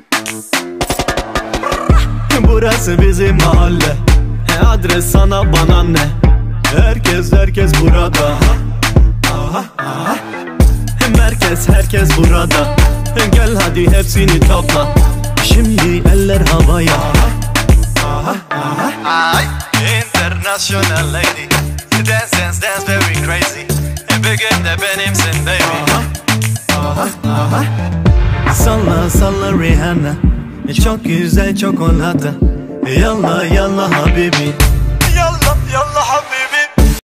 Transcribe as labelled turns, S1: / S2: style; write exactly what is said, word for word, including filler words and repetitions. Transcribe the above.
S1: Burası bizim mahalle, adres sana bana ne? Herkes herkes burada. Aha, aha. Merkez herkes burada. Gel hadi hepsini topla. Şimdi eller havaya. Aha, aha.
S2: Ay, international lady, dance dance dance very crazy. Bugün de benimsin baby.
S1: Aha, aha. Salla salla Rihanna, çok güzel çok onata. Yalla yalla habibi,
S2: Yallah yallah habibi.